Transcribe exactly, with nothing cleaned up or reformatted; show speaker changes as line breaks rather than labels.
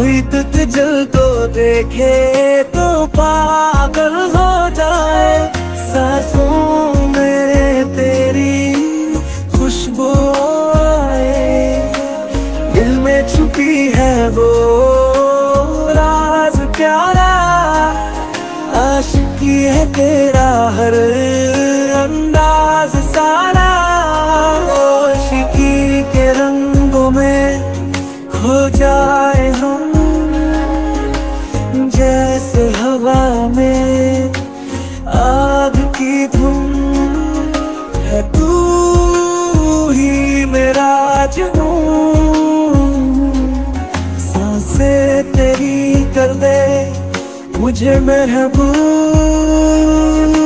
कोई तुझ को देखे तो पागल हो जाए। सांसों में तेरी खुशबू आए, दिल में छुपी है वो राज प्यारा। आशिकी है तेरा हर अंदाज सारा। आशिकी के रंगों में खो जाए हम, जैसे हवा में आग की धुन। है तू ही मेरा जुनून, सांसें तेरी कर दे मुझे महबूब।